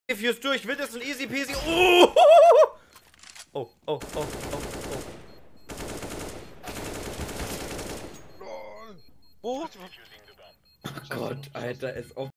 Defuse durch, wird es ein easy peasy. Oh, oh, oh, oh, oh, oh. Wo? Gott, Alter, ist auf